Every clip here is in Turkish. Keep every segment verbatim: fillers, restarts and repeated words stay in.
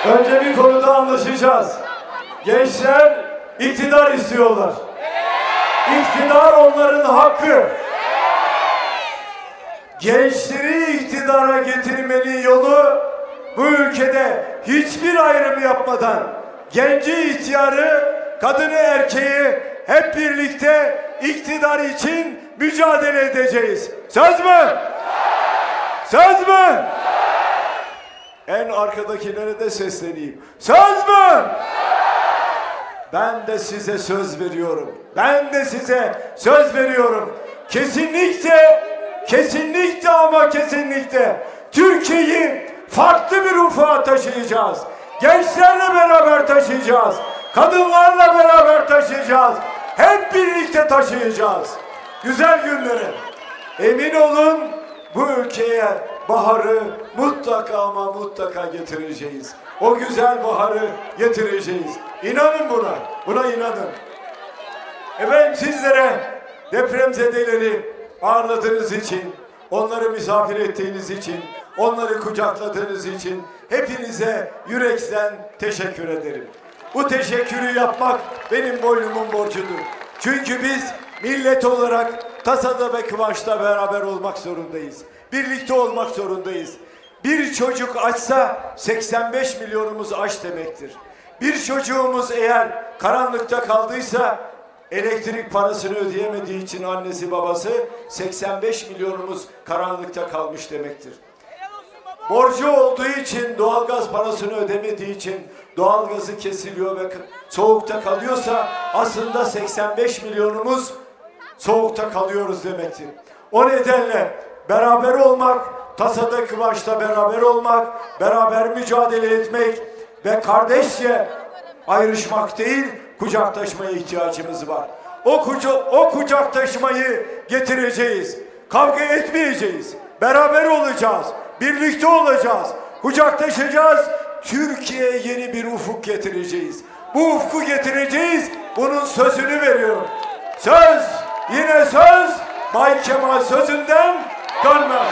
Önce bir konuda anlaşacağız. Gençler iktidar istiyorlar. İktidar onların hakkı. Gençleri iktidara getirmenin yolu bu ülkede hiçbir ayrım yapmadan genci, ihtiyarı, kadını, erkeği hep birlikte iktidar için mücadele edeceğiz. Söz mü? Söz mü? En arkadakilere de sesleneyim. Söz mü? Ben de size söz veriyorum. Ben de size söz veriyorum. Kesinlikle, kesinlikle ama kesinlikle Türkiye'yi farklı bir ufuğa taşıyacağız. Gençlerle beraber taşıyacağız. Kadınlarla beraber taşıyacağız. Hep birlikte taşıyacağız. Güzel günleri. Emin olun bu ülkeye baharı mutlaka ama mutlaka getireceğiz. O güzel baharı getireceğiz. İnanın buna. Buna inanın. Efendim sizlere depremzedeleri ağırladığınız için, onları misafir ettiğiniz için, onları kucakladığınız için hepinize yürekten teşekkür ederim. Bu teşekkürü yapmak benim boynumun borcudur. Çünkü biz millet olarak tasada ve kıvançta beraber olmak zorundayız. Birlikte olmak zorundayız. Bir çocuk açsa seksen beş milyonumuz aç demektir. Bir çocuğumuz eğer karanlıkta kaldıysa elektrik parasını ödeyemediği için annesi babası seksen beş milyonumuz karanlıkta kalmış demektir. Borcu olduğu için doğalgaz parasını ödemediği için doğalgazı kesiliyor ve soğukta kalıyorsa aslında seksen beş milyonumuz soğukta kalıyoruz demektir. O nedenle beraber olmak, tasada kıvançta beraber olmak, beraber mücadele etmek ve kardeşçe ayrışmak değil, kucaklaşmaya ihtiyacımız var. O, kuca o kucaklaşmayı getireceğiz. Kavga etmeyeceğiz. Beraber olacağız. Birlikte olacağız. Kucaklaşacağız. Türkiye'ye yeni bir ufuk getireceğiz. Bu ufku getireceğiz. Bunun sözünü veriyorum. Söz, yine söz, Bay Kemal sözünden dönmez.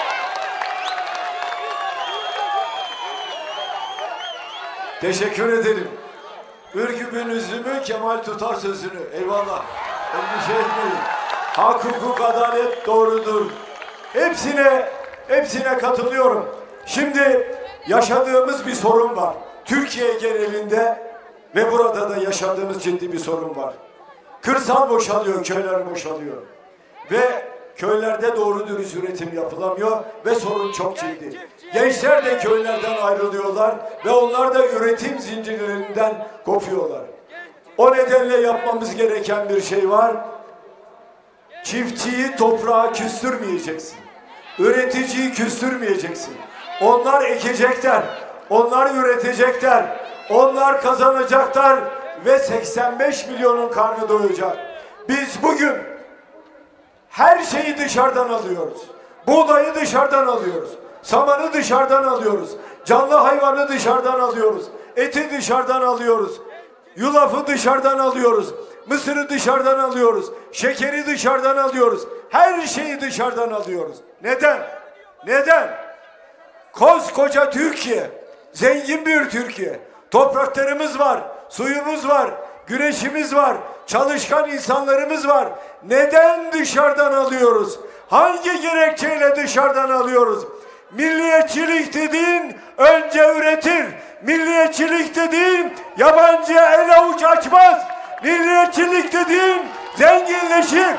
Teşekkür ederim. Ürgüp'ün üzümü Kemal tutar sözünü. Eyvallah. Endişe etmeyin. Hak, hukuk, adalet doğrudur. Hepsine, hepsine katılıyorum. Şimdi yaşadığımız bir sorun var. Türkiye genelinde ve burada da yaşadığımız ciddi bir sorun var. Kırsal boşalıyor, köyler boşalıyor. Ve köylerde doğru dürüst üretim yapılamıyor ve sorun çok ciddi. Gençler de köylerden ayrılıyorlar ve onlar da üretim zincirlerinden kopuyorlar. O nedenle yapmamız gereken bir şey var. Çiftçiyi toprağa küstürmeyeceksin. Üreticiyi küstürmeyeceksin. Onlar ekecekler, onlar üretecekler, onlar kazanacaklar ve seksen beş milyonun karnı doyacak. Biz bugün her şeyi dışarıdan alıyoruz. Buğdayı dışarıdan alıyoruz. Samanı dışarıdan alıyoruz. Canlı hayvanı dışarıdan alıyoruz. Eti dışarıdan alıyoruz. Yulafı dışarıdan alıyoruz. Mısırı dışarıdan alıyoruz. Şekeri dışarıdan alıyoruz. Her şeyi dışarıdan alıyoruz. Neden? Neden? Koskoca Türkiye, zengin bir Türkiye. Topraklarımız var, suyumuz var, güneşimiz var, çalışkan insanlarımız var. Neden dışarıdan alıyoruz? Hangi gerekçeyle dışarıdan alıyoruz? Milliyetçilik dediğin önce üretir. Milliyetçilik dediğin yabancı el avuç açmaz. Milliyetçilik dediğin zenginleşir.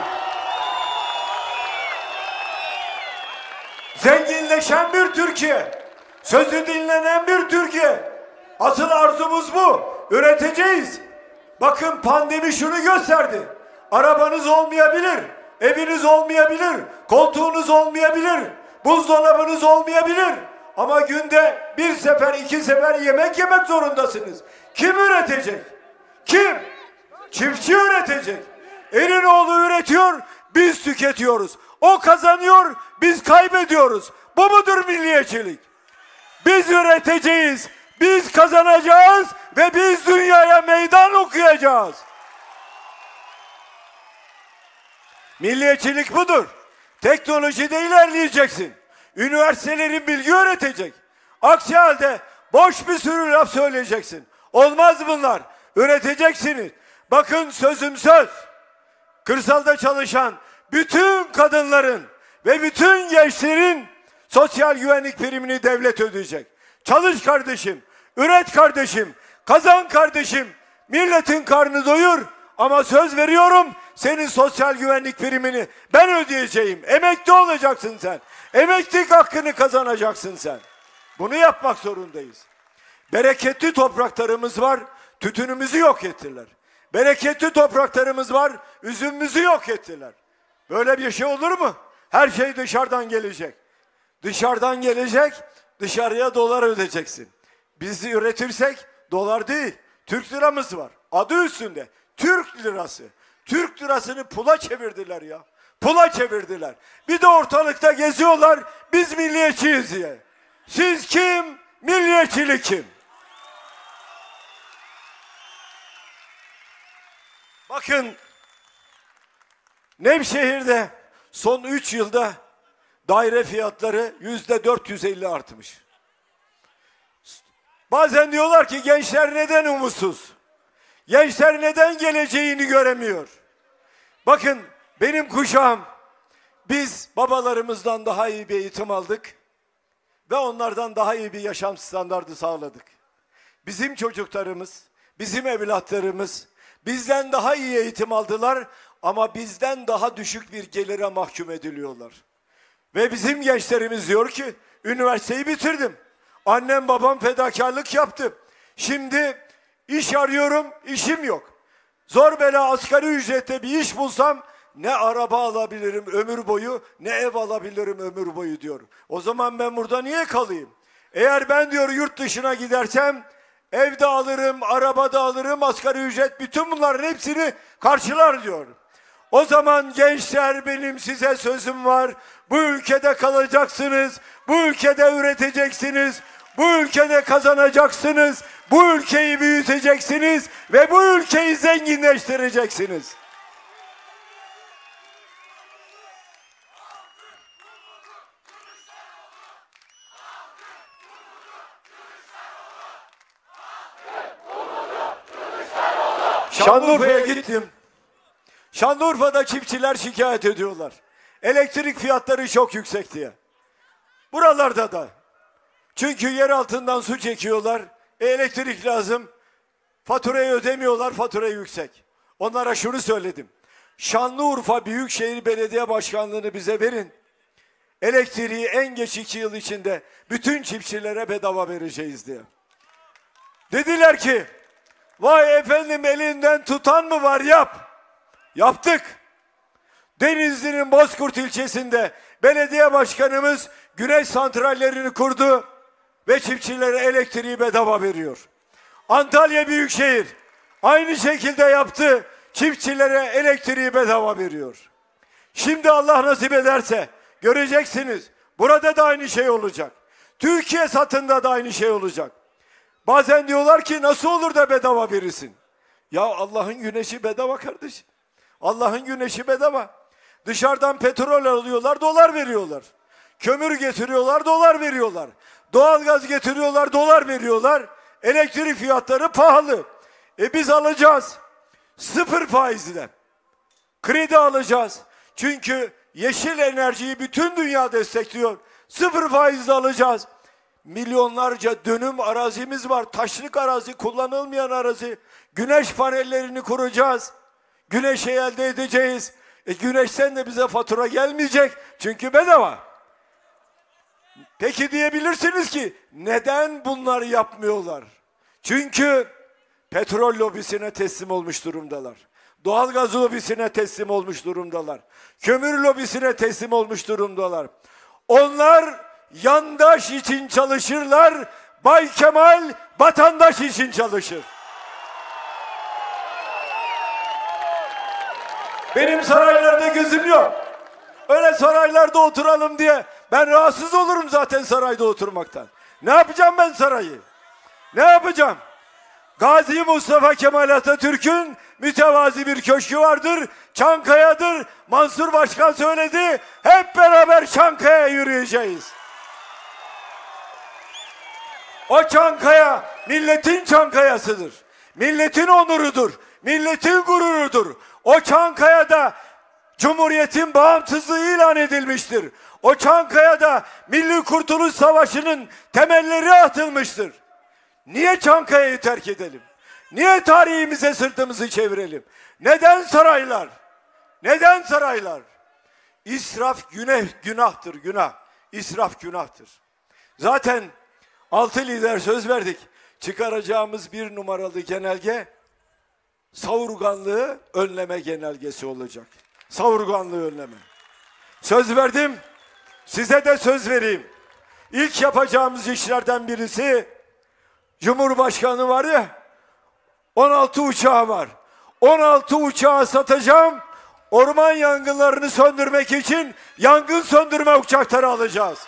Zenginleşen bir Türkiye, sözü dinlenen bir Türkiye. Asıl arzumuz bu. Üreteceğiz. Bakın pandemi şunu gösterdi. Arabanız olmayabilir, eviniz olmayabilir, koltuğunuz olmayabilir, buzdolabınız olmayabilir. Ama günde bir sefer, iki sefer yemek yemek zorundasınız. Kim üretecek? Kim? Çiftçi üretecek. Elinoğlu üretiyor, biz tüketiyoruz. O kazanıyor, biz kaybediyoruz. Bu mudur milliyetçilik? Biz üreteceğiz, biz kazanacağız ve biz dünyaya meydan okuyacağız. Milliyetçilik budur. Teknolojide ilerleyeceksin. Üniversitelerin bilgi öğretecek. Aksi halde Boş bir sürü laf söyleyeceksin. Olmaz bunlar. Üreteceksiniz. Bakın sözüm söz. Kırsalda çalışan bütün kadınların ve bütün gençlerin sosyal güvenlik primini devlet ödeyecek. Çalış kardeşim, üret kardeşim, kazan kardeşim, milletin karnını doyur ama söz veriyorum senin sosyal güvenlik primini ben ödeyeceğim. Emekli olacaksın sen. Emeklilik hakkını kazanacaksın sen. Bunu yapmak zorundayız. Bereketli topraklarımız var, tütünümüzü yok ettiler. Bereketli topraklarımız var, üzümümüzü yok ettiler. Böyle bir şey olur mu? Her şey dışarıdan gelecek. Dışarıdan gelecek, dışarıya dolar ödeyeceksin. Biz de üretirsek dolar değil, Türk liramız var. Adı üstünde, Türk lirası. Türk lirasını pula çevirdiler ya. Pula çevirdiler. Bir de ortalıkta geziyorlar, biz milliyetçiyiz diye. Siz kim? Milliyetçilik kim? Bakın, Nevşehir'de son üç yılda daire fiyatları yüzde dört yüz elli artmış. Bazen diyorlar ki gençler neden umutsuz? Gençler neden geleceğini göremiyor? Bakın benim kuşağım, biz babalarımızdan daha iyi bir eğitim aldık ve onlardan daha iyi bir yaşam standardı sağladık. Bizim çocuklarımız, bizim evlatlarımız bizden daha iyi eğitim aldılar ama bizden daha düşük bir gelire mahkum ediliyorlar. Ve bizim gençlerimiz diyor ki üniversiteyi bitirdim. Annem babam fedakarlık yaptı. Şimdi iş arıyorum, işim yok. Zor bela asgari ücrette bir iş bulsam ne araba alabilirim ömür boyu, ne ev alabilirim ömür boyu diyor. O zaman ben burada niye kalayım? Eğer ben diyor yurt dışına gidersem evde alırım, arabada alırım, asgari ücret bütün bunların hepsini karşılar diyor. O zaman gençler benim size sözüm var. Bu ülkede kalacaksınız, bu ülkede üreteceksiniz, bu ülkede kazanacaksınız, bu ülkeyi büyüteceksiniz ve bu ülkeyi zenginleştireceksiniz. Şanlıurfa'ya gittim. Şanlıurfa'da çiftçiler şikayet ediyorlar. Elektrik fiyatları çok yüksek diye. Buralarda da. Çünkü yer altından su çekiyorlar. E, elektrik lazım. Faturayı ödemiyorlar, fatura yüksek. Onlara şunu söyledim. Şanlıurfa Büyükşehir Belediye Başkanlığı'nı bize verin. Elektriği en geç iki yıl içinde bütün çiftçilere bedava vereceğiz diye. Dediler ki, vay efendim elinden tutan mı var yap. Yaptık. Denizli'nin Bozkurt ilçesinde belediye başkanımız güneş santrallerini kurdu ve çiftçilere elektriği bedava veriyor. Antalya Büyükşehir aynı şekilde yaptı. Çiftçilere elektriği bedava veriyor. Şimdi Allah nasip ederse göreceksiniz. Burada da aynı şey olacak. Türkiye satında da aynı şey olacak. Bazen diyorlar ki nasıl olur da bedava verirsin? Ya Allah'ın güneşi bedava kardeşim. Allah'ın güneşi bedava. Dışarıdan petrol alıyorlar, dolar veriyorlar. Kömür getiriyorlar, dolar veriyorlar. Doğalgaz getiriyorlar, dolar veriyorlar. Elektrik fiyatları pahalı. E biz alacağız. Sıfır faizle. Kredi alacağız. Çünkü yeşil enerjiyi bütün dünya destekliyor. Sıfır faizle alacağız. Milyonlarca dönüm arazimiz var. Taşlık arazi, kullanılmayan arazi. Güneş panellerini kuracağız. Güneşi elde edeceğiz. E güneşten de bize fatura gelmeyecek. Çünkü bedava. Peki diyebilirsiniz ki neden bunları yapmıyorlar? Çünkü petrol lobisine teslim olmuş durumdalar. Doğalgaz lobisine teslim olmuş durumdalar. Kömür lobisine teslim olmuş durumdalar. Onlar yandaş için çalışırlar. Bay Kemal vatandaş için çalışır. Benim saraylarda gözüm yok. Öyle saraylarda oturalım diye ben rahatsız olurum zaten sarayda oturmaktan. Ne yapacağım ben sarayı? Ne yapacağım? Gazi Mustafa Kemal Atatürk'ün mütevazi bir köşkü vardır. Çankaya'dır. Mansur Başkan söyledi. Hep beraber Çankaya'ya yürüyeceğiz. O Çankaya milletin Çankayasıdır. Milletin onurudur. Milletin gururudur. O Çankaya'da Cumhuriyetin bağımsızlığı ilan edilmiştir. O Çankaya'da Milli Kurtuluş Savaşı'nın temelleri atılmıştır. Niye Çankaya'yı terk edelim? Niye tarihimize sırtımızı çevirelim? Neden saraylar? Neden saraylar? İsraf günah, günahtır, günah. İsraf günahtır. Zaten altı lider söz verdik. Çıkaracağımız bir numaralı genelge savurganlığı önleme genelgesi olacak. Savurganlığı önleme. Söz verdim. Size de söz vereyim. İlk yapacağımız işlerden birisi, Cumhurbaşkanı var ya, on altı uçağı var. on altı uçağı satacağım. Orman yangınlarını söndürmek için yangın söndürme uçakları alacağız.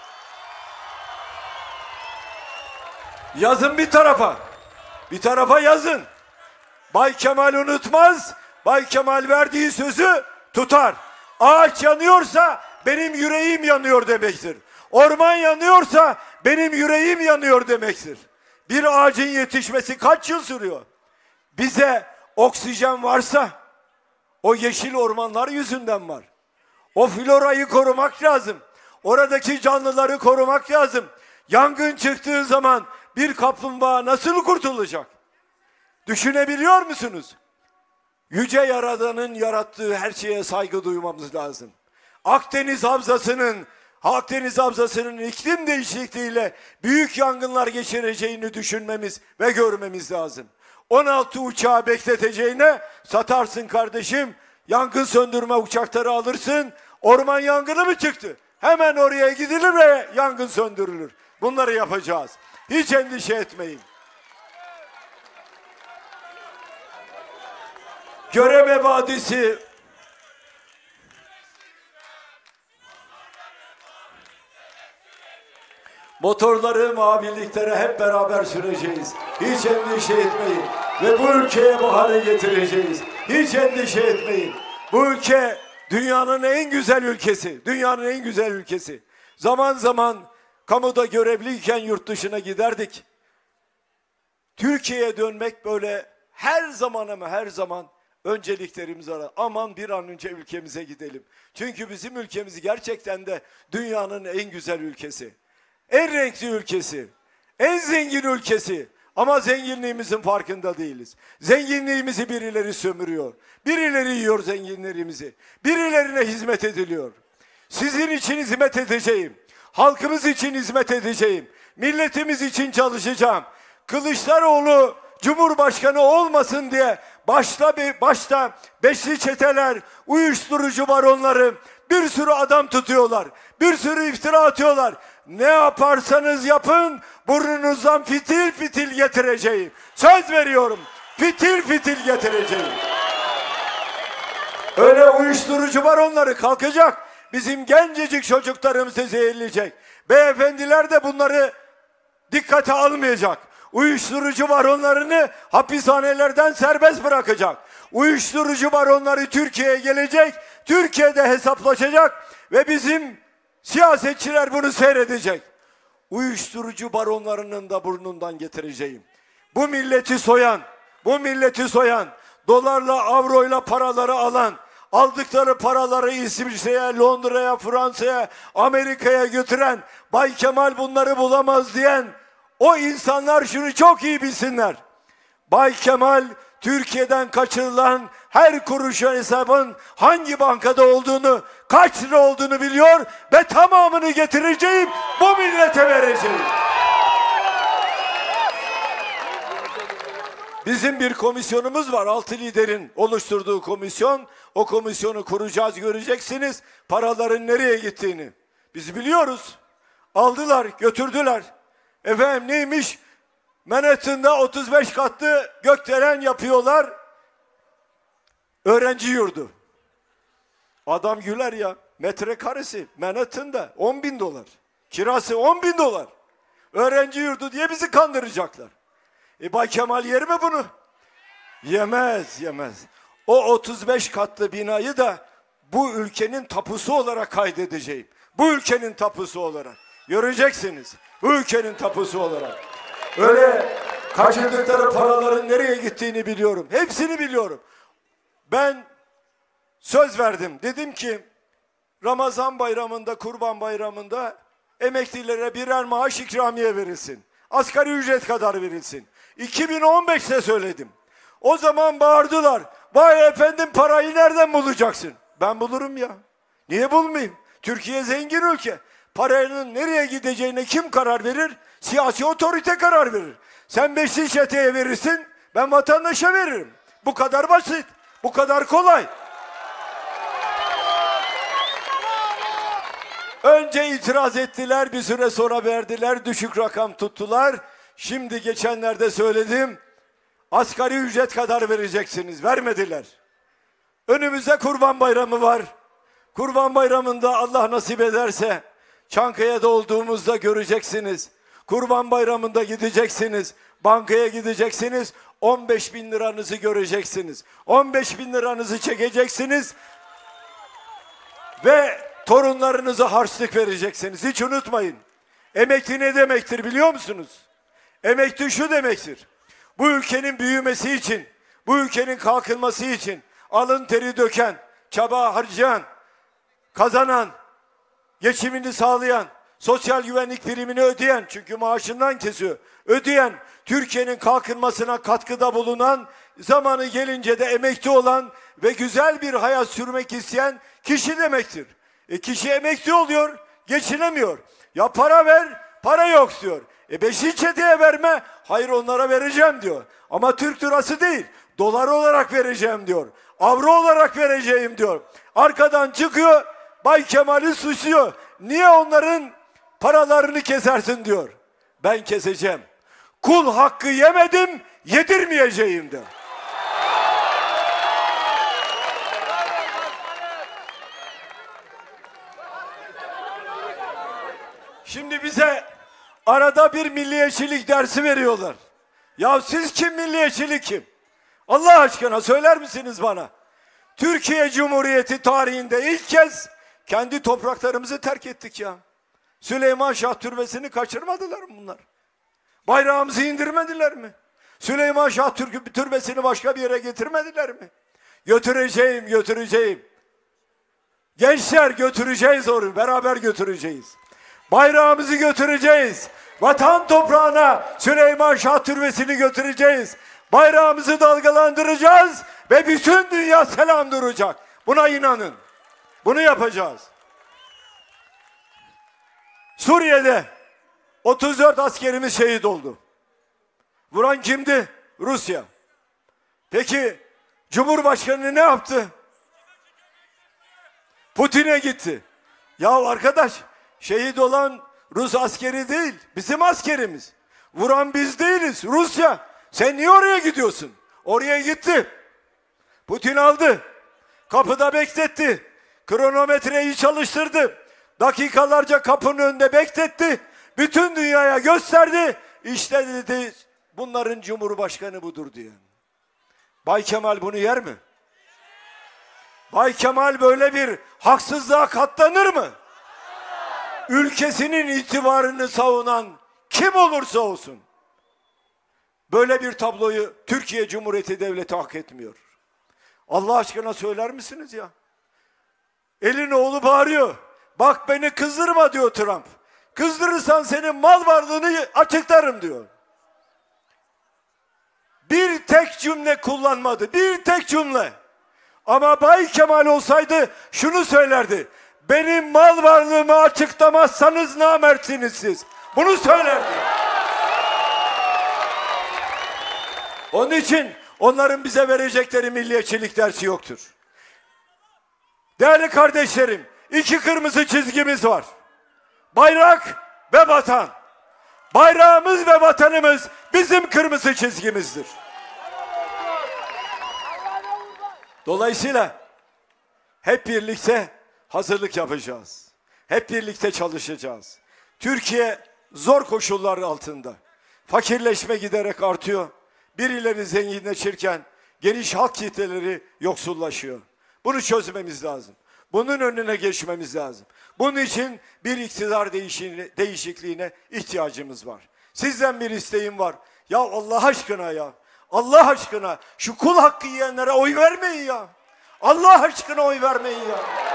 Yazın bir tarafa. Bir tarafa yazın. Bay Kemal unutmaz. Bay Kemal verdiği sözü tutar. Ağaç yanıyorsa benim yüreğim yanıyor demektir. Orman yanıyorsa benim yüreğim yanıyor demektir. Bir ağacın yetişmesi kaç yıl sürüyor? Bize oksijen varsa o yeşil ormanlar yüzünden var. O florayı korumak lazım. Oradaki canlıları korumak lazım. Yangın çıktığı zaman bir kaplumbağa nasıl kurtulacak? Düşünebiliyor musunuz? Yüce Yaradan'ın yarattığı her şeye saygı duymamız lazım. Akdeniz Havzası'nın Akdeniz Havzası'nın iklim değişikliğiyle büyük yangınlar geçireceğini düşünmemiz ve görmemiz lazım. on altı uçağı bekleteceğine satarsın kardeşim, yangın söndürme uçakları alırsın, orman yangını mı çıktı? Hemen oraya gidilir ve yangın söndürülür. Bunları yapacağız. Hiç endişe etmeyin. Göreme Vadisi motorları maviliklere hep beraber süreceğiz. Hiç endişe etmeyin. Ve bu ülkeye baharı getireceğiz. Hiç endişe etmeyin. Bu ülke dünyanın en güzel ülkesi. Dünyanın en güzel ülkesi. Zaman zaman kamuda görevliyken yurt dışına giderdik. Türkiye'ye dönmek böyle her zaman ama her zaman önceliklerimiz var. Aman bir an önce ülkemize gidelim. Çünkü bizim ülkemiz gerçekten de dünyanın en güzel ülkesi. En renkli ülkesi. En zengin ülkesi. Ama zenginliğimizin farkında değiliz. Zenginliğimizi birileri sömürüyor. Birileri yiyor zenginlerimizi. Birilerine hizmet ediliyor. Sizin için hizmet edeceğim. Halkımız için hizmet edeceğim. Milletimiz için çalışacağım. Kılıçdaroğlu Cumhurbaşkanı olmasın diye başta başta beşli çeteler, uyuşturucu baronları bir sürü adam tutuyorlar. Bir sürü iftira atıyorlar. Ne yaparsanız yapın burnunuzdan fitil fitil getireceğim. Söz veriyorum. Fitil fitil getireceğim. Öyle uyuşturucu baronları kalkacak. Bizim gencecik çocuklarımızı zehirleyecek. Beyefendiler de bunları dikkate almayacak. Uyuşturucu baronlarını hapishanelerden serbest bırakacak. Uyuşturucu baronları Türkiye'ye gelecek. Türkiye'de hesaplaşacak ve bizim siyasetçiler bunu seyredecek. Uyuşturucu baronlarının da burnundan getireceğim. Bu milleti soyan, bu milleti soyan, dolarla, avroyla paraları alan, aldıkları paraları İsviçre'ye, Londra'ya, Fransa'ya, Amerika'ya götüren, Bay Kemal bunları bulamaz diyen o insanlar şunu çok iyi bilsinler. Bay Kemal Türkiye'den kaçırılan her kuruşun hesabın hangi bankada olduğunu, kaç lira olduğunu biliyor ve tamamını getireceğim, bu millete vereceğim. Bizim bir komisyonumuz var, altı liderin oluşturduğu komisyon. O komisyonu kuracağız, göreceksiniz paraların nereye gittiğini. Biz biliyoruz. Aldılar, götürdüler. Efendim neymiş? Manhattan'da otuz beş katlı gökdelen yapıyorlar. Öğrenci yurdu. Adam güler ya. Metrekaresi Manhattan'da on bin dolar. Kirası on bin dolar. Öğrenci yurdu diye bizi kandıracaklar. E Bay Kemal yer mi bunu? Yemez, yemez. O otuz beş katlı binayı da bu ülkenin tapusu olarak kaydedeceğim. Bu ülkenin tapusu olarak. Göreceksiniz. Bu ülkenin tapusu olarak. Öyle kaçırdıkları paraların nereye gittiğini biliyorum. Hepsini biliyorum. Ben söz verdim. Dedim ki Ramazan bayramında, Kurban bayramında emeklilere birer maaş ikramiye verilsin. Asgari ücret kadar verilsin. iki bin on beşte söyledim. O zaman bağırdılar. Vay efendim, parayı nereden bulacaksın? Ben bulurum ya. Niye bulmayayım? Türkiye zengin ülke. Paranın nereye gideceğine kim karar verir? Siyasi otorite karar verir. Sen beşli çeteye verirsin, ben vatandaşa veririm. Bu kadar basit, bu kadar kolay. Önce itiraz ettiler, bir süre sonra verdiler, düşük rakam tuttular. Şimdi geçenlerde söyledim, asgari ücret kadar vereceksiniz, vermediler. Önümüzde Kurban Bayramı var. Kurban Bayramı'nda Allah nasip ederse Çankaya'da olduğumuzda göreceksiniz. Kurban Bayramı'nda gideceksiniz, bankaya gideceksiniz, on beş bin liranızı göreceksiniz. on beş bin liranızı çekeceksiniz ve torunlarınıza harçlık vereceksiniz. Hiç unutmayın. Emekli ne demektir biliyor musunuz? Emekli şu demektir. Bu ülkenin büyümesi için, bu ülkenin kalkınması için alın teri döken, çaba harcayan, kazanan, geçimini sağlayan, sosyal güvenlik primini ödeyen, çünkü maaşından kesiyor, ödeyen, Türkiye'nin kalkınmasına katkıda bulunan, zamanı gelince de emekli olan ve güzel bir hayat sürmek isteyen kişi demektir. E kişi emekli oluyor, geçinemiyor. Ya para ver, para yok diyor. E beşi çeteye verme, hayır onlara vereceğim diyor. Ama Türk lirası değil, dolar olarak vereceğim diyor. Avro olarak vereceğim diyor. Arkadan çıkıyor, Bay Kemal'i suçluyor. Niye onların paralarını kesersin diyor. Ben keseceğim. Kul hakkı yemedim, yedirmeyeceğim diyor. Şimdi bize arada bir milliyetçilik dersi veriyorlar. Ya siz kim, milliyetçilik kim? Allah aşkına söyler misiniz bana? Türkiye Cumhuriyeti tarihinde ilk kez kendi topraklarımızı terk ettik ya. Süleyman Şah Türbesi'ni kaçırmadılar mı bunlar? Bayrağımızı indirmediler mi? Süleyman Şah Türbesi'ni başka bir yere getirmediler mi? Götüreceğim, götüreceğim. Gençler, götüreceğiz onu, beraber götüreceğiz. Bayrağımızı götüreceğiz. Vatan toprağına Süleyman Şah Türbesi'ni götüreceğiz. Bayrağımızı dalgalandıracağız ve bütün dünya selam duracak. Buna inanın. Bunu yapacağız. Suriye'de otuz dört askerimiz şehit oldu. Vuran kimdi? Rusya. Peki Cumhurbaşkanı ne yaptı? Putin'e gitti. Ya arkadaş, şehit olan Rus askeri değil, bizim askerimiz. Vuran biz değiliz, Rusya. Sen niye oraya gidiyorsun? Oraya gitti. Putin aldı. Kapıda bekletti. Kronometreyi çalıştırdı. Dakikalarca kapının önünde bekletti. Bütün dünyaya gösterdi. İşte dedi, bunların Cumhurbaşkanı budur diye. Bay Kemal bunu yer mi? Bay Kemal böyle bir haksızlığa katlanır mı? Ülkesinin itibarını savunan kim olursa olsun böyle bir tabloyu Türkiye Cumhuriyeti Devleti hak etmiyor. Allah aşkına söyler misiniz ya? Elin oğlu bağırıyor. Bak beni kızdırma diyor Trump. Kızdırırsan senin mal varlığını açıklarım diyor. Bir tek cümle kullanmadı. Bir tek cümle. Ama Bay Kemal olsaydı şunu söylerdi. Benim mal varlığımı açıklamazsanız namertsiniz siz. Bunu söylerdi. Onun için onların bize verecekleri milliyetçilik dersi yoktur. Değerli kardeşlerim, iki kırmızı çizgimiz var. Bayrak ve vatan. Bayrağımız ve vatanımız bizim kırmızı çizgimizdir. Dolayısıyla hep birlikte hazırlık yapacağız. Hep birlikte çalışacağız. Türkiye zor koşullar altında. Fakirleşme giderek artıyor. Birileri zenginleşirken geniş halk kitleleri yoksullaşıyor. Bunu çözmemiz lazım. Bunun önüne geçmemiz lazım. Bunun için bir iktidar değişikliğine ihtiyacımız var. Sizden bir isteğim var. Ya Allah aşkına ya. Allah aşkına şu kul hakkı yiyenlere oy vermeyin ya. Allah aşkına oy vermeyin ya.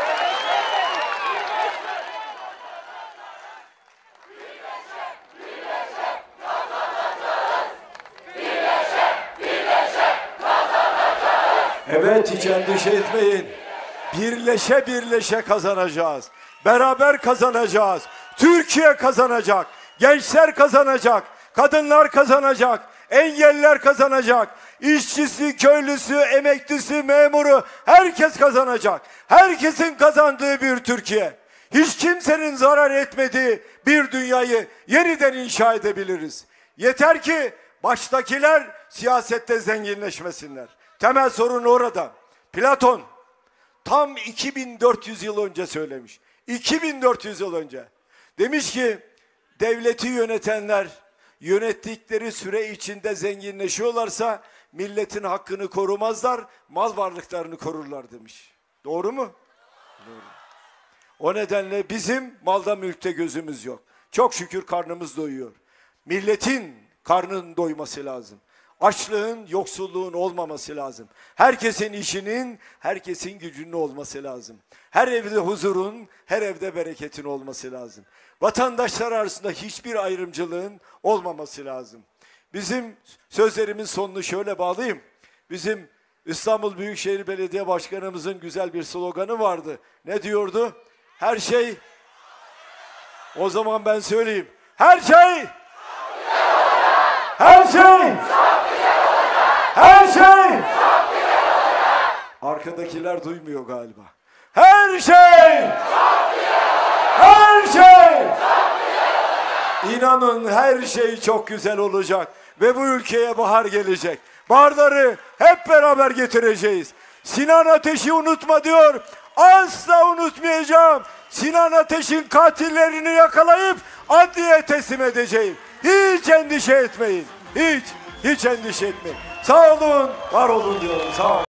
Evet, hiç endişe etmeyin. Birleşe birleşe kazanacağız. Beraber kazanacağız. Türkiye kazanacak. Gençler kazanacak. Kadınlar kazanacak. Engelliler kazanacak. İşçisi, köylüsü, emeklisi, memuru herkes kazanacak. Herkesin kazandığı bir Türkiye. Hiç kimsenin zarar etmediği bir dünyayı yeniden inşa edebiliriz. Yeter ki baştakiler siyasette zenginleşmesinler. Temel sorun orada. Platon tam iki bin dört yüz yıl önce söylemiş. iki bin dört yüz yıl önce. Demiş ki devleti yönetenler yönettikleri süre içinde zenginleşiyorlarsa milletin hakkını korumazlar, mal varlıklarını korurlar demiş. Doğru mu? Doğru. O nedenle bizim malda mülkte gözümüz yok. Çok şükür karnımız doyuyor. Milletin karnının doyması lazım. Açlığın, yoksulluğun olmaması lazım. Herkesin işinin, herkesin gücünün olması lazım. Her evde huzurun, her evde bereketin olması lazım. Vatandaşlar arasında hiçbir ayrımcılığın olmaması lazım. Bizim sözlerimin sonunu şöyle bağlayayım. Bizim İstanbul Büyükşehir Belediye Başkanımızın güzel bir sloganı vardı. Ne diyordu? Her şey, o zaman ben söyleyeyim. Her şey, her şey, her şey. Arkadakiler duymuyor galiba. Her şey, her şey. İnanın her şey çok güzel olacak ve bu ülkeye bahar gelecek. Baharları hep beraber getireceğiz. Sinan Ateş'i unutma diyor. Asla unutmayacağım. Sinan Ateş'in katillerini yakalayıp adliyeye teslim edeceğim. Hiç endişe etmeyin. Hiç, hiç endişe etmeyin. Sağ olun, var olun diyorum. Sağ olun.